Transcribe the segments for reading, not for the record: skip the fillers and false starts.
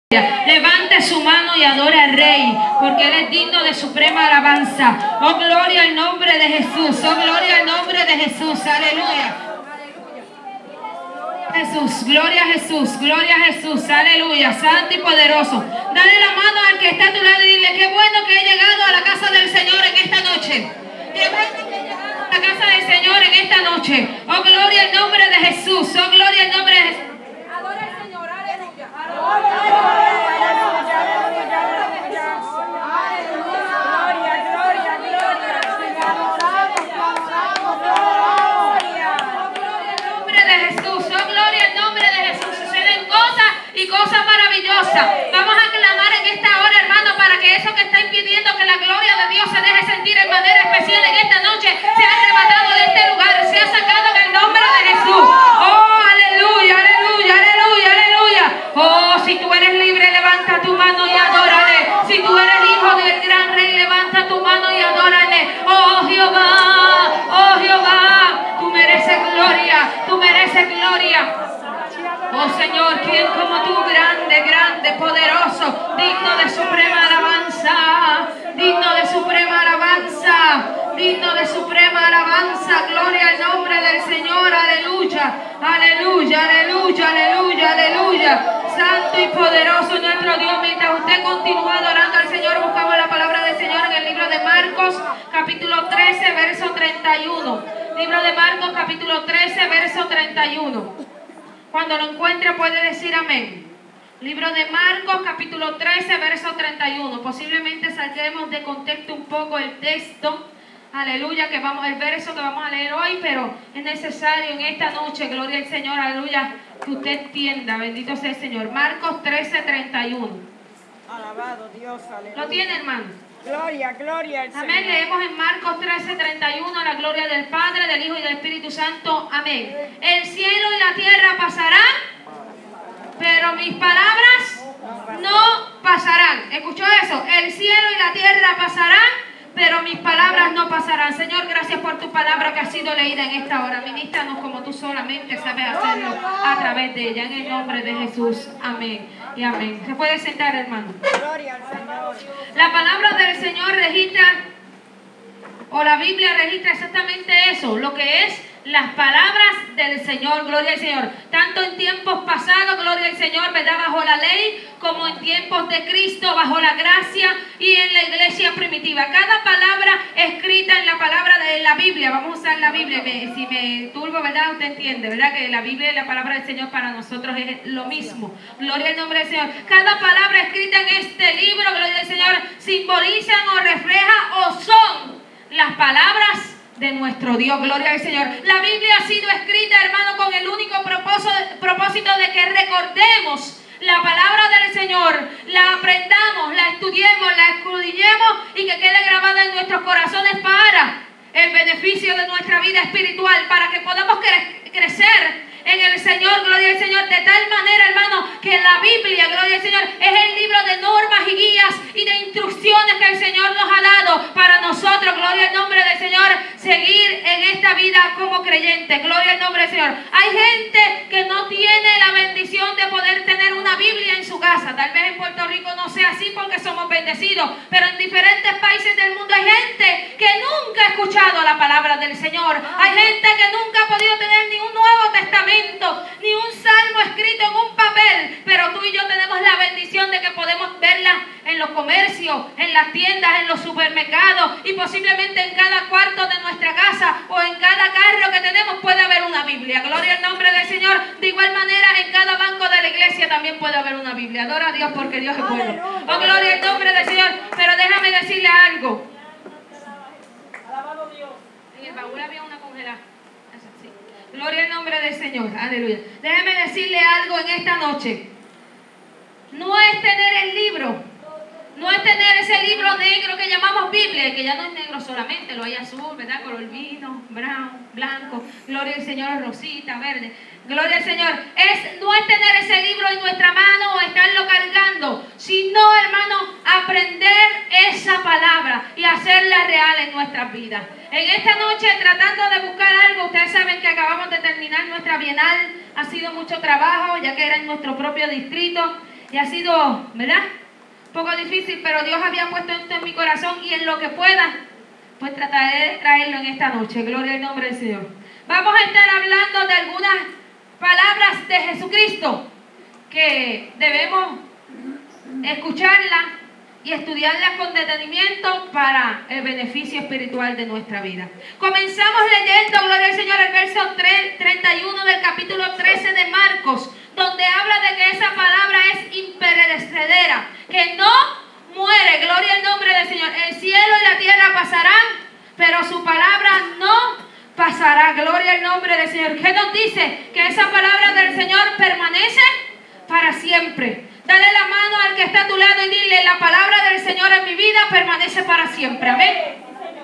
Levante su mano y adore al Rey, porque Él es digno de suprema alabanza. Oh, gloria al nombre de Jesús. Oh, gloria al nombre de Jesús. Aleluya. Jesús, gloria a Jesús, gloria a Jesús, aleluya, santo y poderoso. Dale la mano al que está a tu lado y dile: qué bueno que he llegado a la casa del Señor en esta noche. Qué bueno que he llegado a la casa del Señor en esta noche. Oh, gloria al nombre de Jesús. Oh, gloria al nombre de Jesús. Adora al Señor, aleluya. Y cosas maravillosas. Vamos a clamar en esta hora, hermano, para que eso que está impidiendo que la gloria de Dios se deje sentir en manera especial en esta noche sea arrebatado de este lugar, sea sacado en el nombre de Jesús. Oh, aleluya, aleluya, aleluya, aleluya. Oh, si tú eres libre, levanta tu mano y adórale. Si tú eres hijo del gran Rey, levanta tu mano y adórale. Oh, Jehová, tú mereces gloria, tú mereces gloria. Oh Señor, ¿quién como tú? Grande, grande, poderoso, digno de suprema alabanza, digno de suprema alabanza, digno de suprema alabanza. Gloria al nombre del Señor, aleluya, aleluya, aleluya, aleluya, aleluya. Santo y poderoso nuestro Dios. Mientras usted continúa adorando al Señor, buscamos la palabra del Señor en el libro de Marcos, capítulo 13, verso 31. Libro de Marcos, capítulo 13, verso 31. Cuando lo encuentre puede decir amén. Libro de Marcos, capítulo 13, verso 31. Posiblemente saquemos de contexto un poco el texto, aleluya, el verso que vamos a leer hoy, pero es necesario en esta noche, gloria al Señor, aleluya, que usted entienda, bendito sea el Señor. Marcos 13, 31. Alabado Dios, aleluya. ¿Lo tiene, hermano? Gloria, gloria al Señor. Amén. Leemos en Marcos 13, 31, la gloria del Padre, del Hijo y del Espíritu Santo. Amén. El cielo y la tierra pasarán, pero mis palabras no pasarán. ¿Escuchó eso? El cielo y la tierra pasarán, pero mis palabras no pasarán. Señor, gracias por tu palabra que ha sido leída en esta hora. Ministranos como tú solamente sabes hacerlo a través de ella. En el nombre de Jesús. Amén y amén. Se puede sentar, hermano. Gloria al Señor. La palabra del Señor registra, o la Biblia registra exactamente eso, lo que es las palabras del Señor, gloria al Señor. Tanto en tiempos pasados, gloria al Señor, ¿verdad?, bajo la ley, como en tiempos de Cristo, bajo la gracia y en la iglesia primitiva. Cada palabra escrita en la palabra de la Biblia, vamos a usar la Biblia, si me turbo, ¿verdad?, usted entiende, ¿verdad?, que la Biblia y la palabra del Señor para nosotros es lo mismo. Gloria al nombre del Señor. Cada palabra escrita en este libro, gloria al Señor, simbolizan o refleja o son las palabras de nuestro Dios, gloria al Señor. La Biblia ha sido escrita, hermano, con el único propósito de que recordemos la palabra del Señor, la aprendamos, la estudiemos, la escudriñemos y que quede grabada en nuestros corazones para el beneficio de nuestra vida espiritual, para que podamos crecer en el Señor, gloria al Señor, de tal manera, hermano, que la Biblia, gloria al Señor, es el libro de normas y guías y de instrucciones que el Señor nos ha dado para nosotros, gloria al nombre del Señor, seguir en esta vida como creyentes, gloria al nombre del Señor. Hay gente que no tiene la bendición de poder tener una Biblia en su casa. Tal vez en Puerto Rico no sea así porque somos bendecidos, pero en diferentes países del mundo hay gente que nunca ha escuchado la palabra del Señor. Hay gente que nunca ha podido tener ni un Nuevo Testamento, ni un salmo escrito en un papel, pero tú y yo tenemos la bendición de que podemos verla en los comercios, en las tiendas, en los supermercados y posiblemente en cada cuarto de nuestra casa o en cada carro que tenemos puede haber una Biblia. Gloria al nombre del Señor. De igual manera en cada banco de la iglesia también puede haber una Biblia. Adora a Dios porque Dios es bueno. Oh, gloria al nombre del Señor. Pero déjame decirle algo. Alabado Dios. En el baúl había una congelada. Gloria al nombre del Señor, aleluya. Déjeme decirle algo en esta noche. No es tener el libro, no es tener ese libro negro que llamamos Biblia, que ya no es negro solamente, lo hay azul, ¿verdad?, color vino, brown, blanco, gloria al Señor, rosita, verde. Gloria al Señor. No es tener ese libro en nuestra mano o estarlo cargando, sino, hermano, aprender esa palabra y hacerla real en nuestras vidas. En esta noche, tratando de buscar algo, ustedes saben que acabamos de terminar nuestra bienal, ha sido mucho trabajo, ya que era en nuestro propio distrito. Y ha sido, ¿verdad?, un poco difícil, pero Dios había puesto esto en mi corazón y en lo que pueda, pues trataré de traerlo en esta noche. Gloria al nombre del Señor. Vamos a estar hablando de algunas palabras de Jesucristo que debemos escucharlas y estudiarlas con detenimiento para el beneficio espiritual de nuestra vida. Comenzamos leyendo, gloria al Señor, el verso 31 del capítulo 13 de Marcos, donde habla de que esa palabra es imperecedera, que no muere. Gloria al nombre del Señor. El cielo y la tierra pasarán, pero su palabra no pasará. Gloria al nombre del Señor. ¿Qué nos dice? Que esa palabra del Señor permanece para siempre. Dale la mano al que está a tu lado y dile: la palabra del Señor en mi vida permanece para siempre. Amén.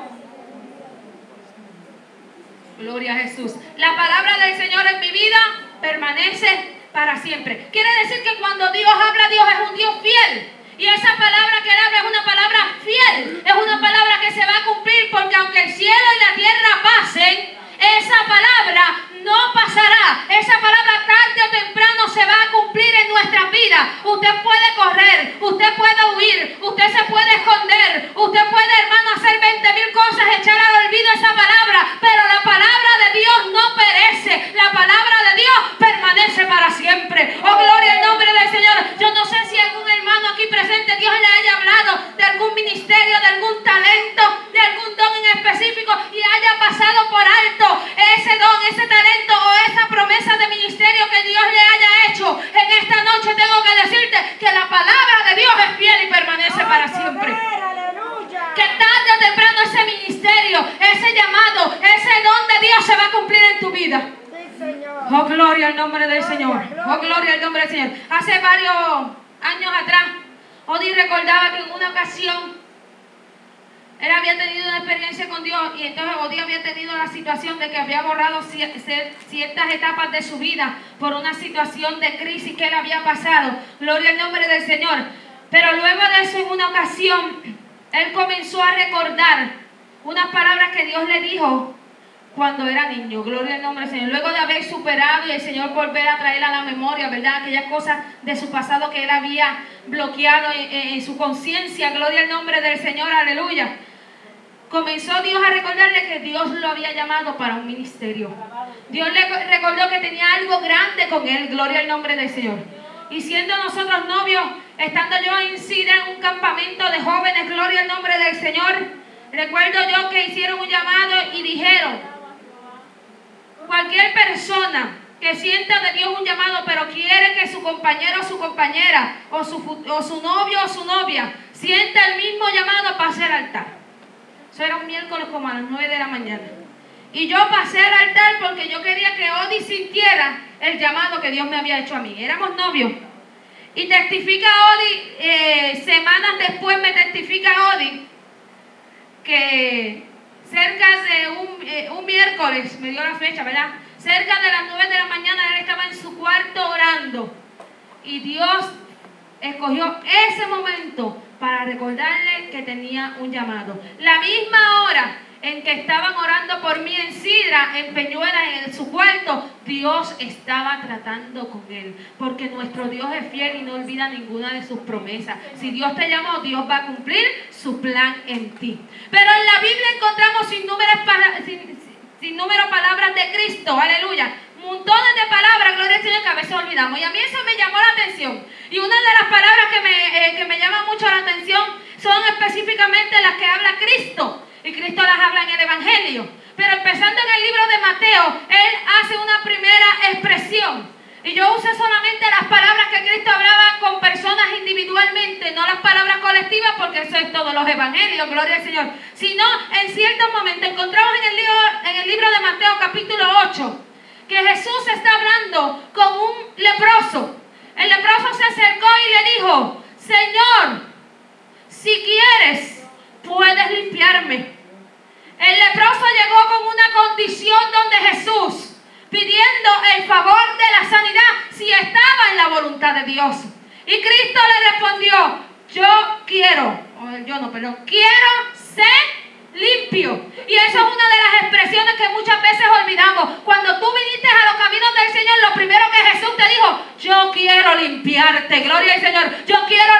Gloria a Jesús. La palabra del Señor en mi vida permanece para siempre. Quiere decir que cuando Dios habla, Dios es un Dios fiel. Y esa palabra que Él habla es una palabra fiel. Es una palabra que se va a cumplir, porque aunque el cielo y la tierra pasen, esa palabra no pasará. Esa palabra tarde o temprano se va a cumplir en nuestras vidas. Usted puede correr, usted puede huir, usted se puede esconder, usted puede, hermano, hacer 20,000 cosas, echar al olvido esa palabra, pero la palabra de Dios no perece. La palabra de Dios permanece para siempre. Oh, gloria al nombre del Señor. Yo no sé si algún hermano aquí presente Dios le haya hablado de algún ministerio, de algún talento, de algún don en específico y haya pasado por alto ese don, ese talento o esa promesa de ministerio que Dios le haya hecho. En esta noche tengo que decirte que la palabra de Dios es fiel y permanece para siempre. Que tarde o temprano ese ministerio, ese llamado, ese don de Dios se va a cumplir en tu vida. Oh, gloria al nombre del Señor. Oh, gloria al nombre del Señor. Hace varios años atrás, Odi recordaba que en una ocasión él había tenido una experiencia con Dios, y entonces Odi había tenido la situación de que había borrado ciertas etapas de su vida por una situación de crisis que él había pasado. Gloria al nombre del Señor. Pero luego de eso, en una ocasión, él comenzó a recordar unas palabras que Dios le dijo cuando era niño. Gloria al nombre del Señor. Luego de haber superado y el Señor volver a traer a la memoria, ¿verdad?, aquellas cosas de su pasado que él había bloqueado en su conciencia. Gloria al nombre del Señor. Aleluya. Comenzó Dios a recordarle que Dios lo había llamado para un ministerio. Dios le recordó que tenía algo grande con él. Gloria al nombre del Señor. Y siendo nosotros novios, estando yo en Sidra en un campamento de jóvenes, gloria al nombre del Señor, recuerdo yo que hicieron un llamado y dijeron: cualquier persona que sienta de Dios un llamado, pero quiere que su compañero o su compañera, o su novio o su novia, sienta el mismo llamado, pase al altar. Eso era un miércoles como a las 9 de la mañana. Y yo pasé al altar porque yo quería que Odi sintiera el llamado que Dios me había hecho a mí. Éramos novios. Y testifica Odi, semanas después me testifica Odi, que cerca de un miércoles, me dio la fecha, ¿verdad?, cerca de las 9 de la mañana él estaba en su cuarto orando. Y Dios escogió ese momento para recordarle que tenía un llamado. La misma hora en que estaban orando por mí en Sidra, en Peñuelas, en su cuarto, Dios estaba tratando con él, porque nuestro Dios es fiel y no olvida ninguna de sus promesas. Si Dios te llamó, Dios va a cumplir su plan en ti. Pero en la Biblia encontramos sin número palabras de Cristo, aleluya, montones de palabras, gloria al Señor, que a veces olvidamos. Y a mí eso me llamó la atención. Y una de las palabras que me llama mucho la atención son específicamente las que habla Cristo. Y Cristo las habla en el Evangelio. Pero empezando en el libro de Mateo, Él hace una primera expresión. Y yo usé solamente las palabras que Cristo hablaba con personas individualmente, no las palabras colectivas, porque eso es todos los evangelios, gloria al Señor. Sino en ciertos momentos encontramos en el libro de Mateo capítulo 8, que Jesús está hablando con un leproso. El leproso se acercó y le dijo: Señor, si quieres, puedes limpiarme. El leproso llegó con una condición donde Jesús, pidiendo el favor de la sanidad, si estaba en la voluntad de Dios. Y Cristo le respondió: quiero ser limpio. Y eso es una de las expresiones que muchas veces olvidamos. Cuando tú viniste a los caminos del Señor, lo primero que Jesús te dijo: yo quiero limpiarte, gloria al Señor. Yo quiero